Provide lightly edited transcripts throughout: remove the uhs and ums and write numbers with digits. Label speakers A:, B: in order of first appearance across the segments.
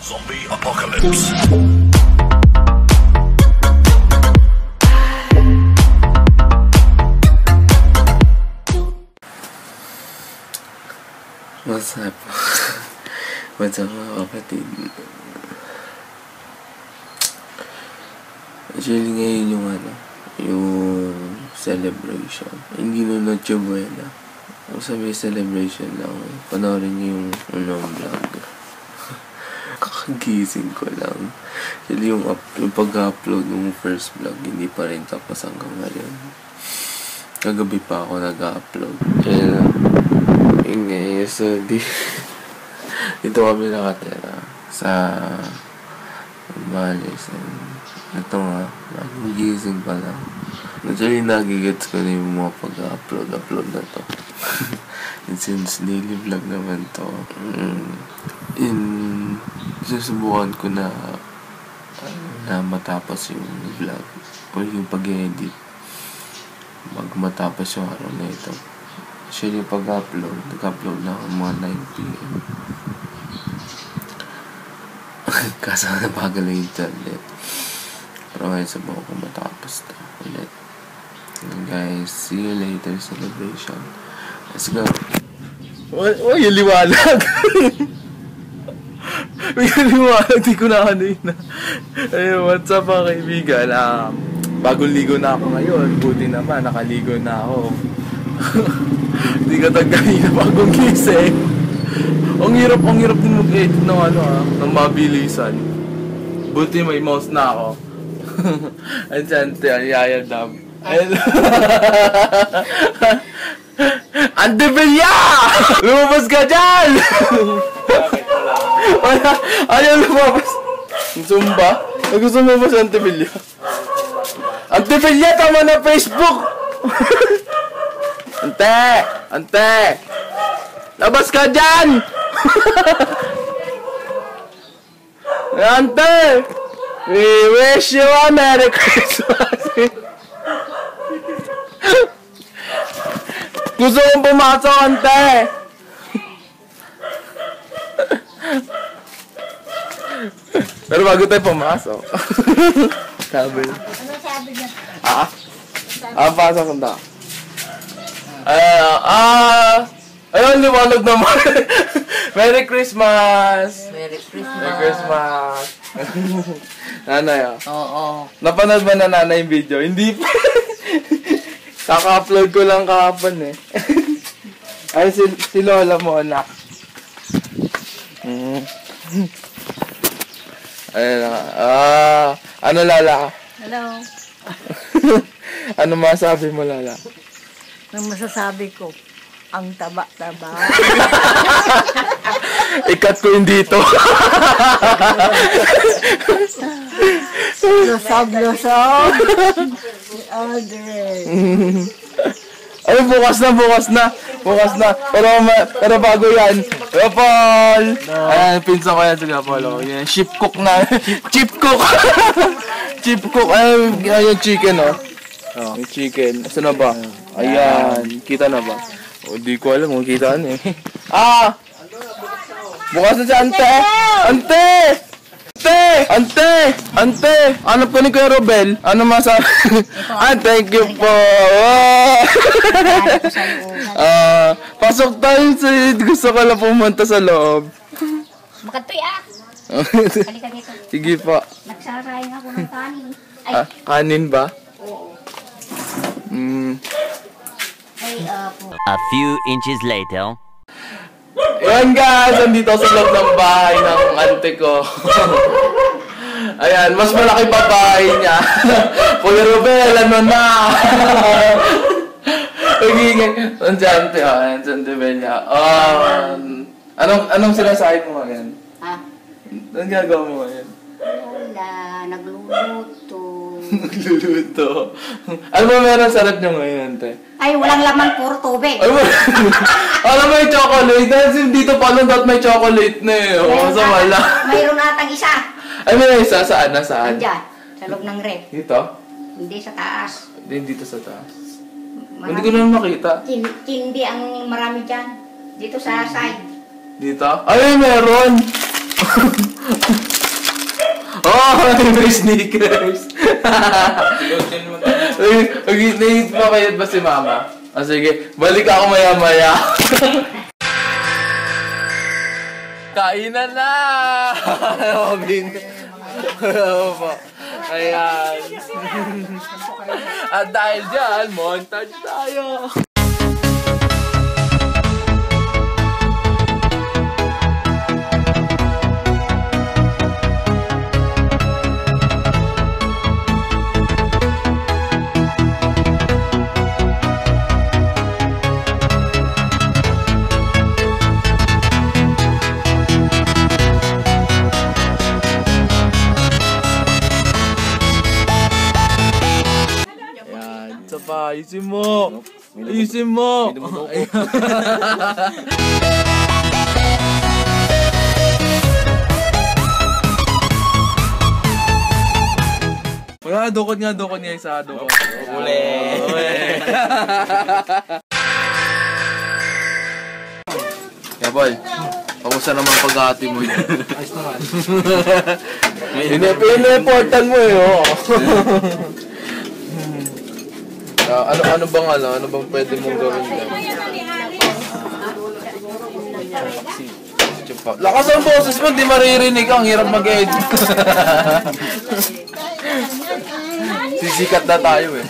A: Zombie Apocalypse.
B: What's up? What's up mga kapatid? Actually ngayon yung celebration. Hindi na Noche Buena. Kung sabi celebration lang, panoorin niyo yung unang vlog. Kakagising ko lang. Actually yung pag-upload ng first vlog, hindi pa rin tapos hanggang ngayon. Kagabi pa ako nag-upload. Kaya yun nga, so dito kami nakatira sa Malis. Ito nga, nagigising pa lang. Actually, nagigets ko na yung mga pag-upload na to. And since daily vlog naman to, susubukan ko na matapos yung vlog o yung pag-edit matapos yung araw na ito. Actually, yung nag-upload na ako mga 9 PM. Kaso nabagal yung internet. Pero ngayon sabaw ko matapos to ulit. And guys, see you later celebration. Let's go. Oh, yung liwanag! May liwanag, di ko na na. Ayun, what's up mga kaibigan? Bagong ligo na ako ngayon. Buti naman, nakaligo na ako. Hindi ka kanina bagong gising. Ang hirap din mag-edit ng ng mabilisan. Buti may mouse na ako. Ansyante, ang yayadam. Antevilla! Lumabas ka dyan! Ayaw lumabas. Zumba? Gusto mo ba sa Antevilla? Antevilla, tama na Facebook! Ante! Labas ka dyan! Ante! We wish you a Merry Christmas! Gusto kong pumasok, ante! Pero bago tayo pumasok. Sabi.
C: Ano sabi niya?
B: Pasok na. Ayun, liwanag naman. Merry Christmas!
C: Merry Christmas!
B: Merry Christmas! Nanay,
C: Oo.
B: Napanood ba na nanay yung video? Hindi pa. Kaka-upload ko lang kahapon eh. Ay, si Lola mo, anak. Ayun na. Ano, Lala?
C: Hello.
B: Ano masabi mo, Lala?
C: Ang masasabi ko, ang taba-taba.
B: Ikat ko yung dito.
C: Lusog. Audrey.
B: Ay, bukas na. Pero bago yan. Paul! Ayan, pinsan ko yan. Sige, Paul. Yan, chip cook na. Chip cook! Chip cook. Ayan, yung chicken, yung chicken. Asa na ba? Ayan. Kita na ba? Di ko alam kung kita na eh. Bukas na si Ante! Hanap ko ni Kuya Robel. Ano masabi? Thank you po. Pasok tayo. Gusto ko lang pumunta sa loob.
C: Makatoy Halika dito.
B: Sige po.
C: Nagsarayang ako ng kanin.
B: Kanin ba?
C: Oo.
D: A few inches later.
B: Ayan guys, andito sa loob ng bahay ng ante ko. Ayan, mas malaki pa bahay niya. Kuya Robel, ano na? Ang ante, ayan, sa ante Bella. Anong sinasabi mo ngayon? Anong gagawa mo ngayon?
C: Wala, nagluluto.
B: Nagluluto. Ano ba meron sarap niyo ngayon, ante?
C: Ay, walang laman, puro tubig.
B: Ay, alam mo yung chocolate. Dahil dito pa lang dapat may chocolate na eh. O, sa wala.
C: Mayroon atang isa.
B: Ay, may isa. Saan? Nasaan?
C: Andyan, sa loob ng rep.
B: Dito?
C: Hindi sa taas.
B: Dito sa taas. Hindi ko naman makita.
C: Tindi ang marami dyan. Dito sa side.
B: Dito? Ay, meron! Oh, may sneakers. Nahihit ba si mama? Ah, sige, balik ako maya-maya. Kainan na! Robin. Opo. Ayan. At dahil dyan, montage tayo. Isa pa, ayusin mo! Ayusin mo! Wala, dukot niya isa, dukot.
A: Uli!
B: Kaya Paul, kamusta naman pag-ati mo yun? Ayos naman. Pina-importan mo yun. Ano bang pwede mong gawin dyan? Lakas ang boses mo, di maririnig ang hirap mag-edit. Sisikat na tayo eh.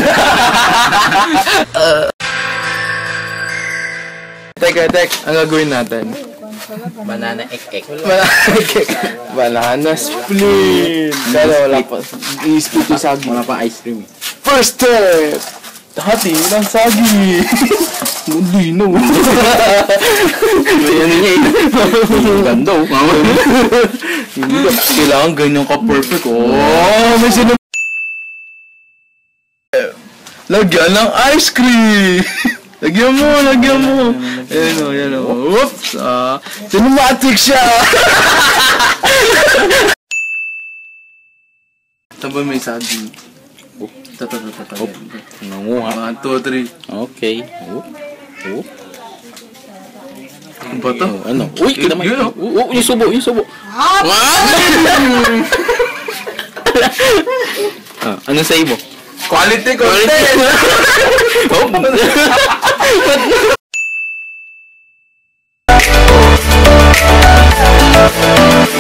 B: Tek, ang gagawin natin?
A: Banana ek-ek.
B: Banana split. Pero wala pa. I-split yung sagi.
A: Wala pa ice cream.
B: First step! Hati ng sagi! Hindi no.
A: Ayan niya eh. Ganda oh.
B: Kailangan ganyan ka-perfect. Oh, may lagyan ng ice cream! Lagyan mo. Ayan o. Whoops! Cinematic siya! Saan may sagi? Tata.
A: Nanguha.
B: 1, 2, 3.
A: Okay.
B: Ano ba to?
A: Ano? Uy, kita man. Yung subo. Ano sa ibo?
B: Quality content!
A: Oh,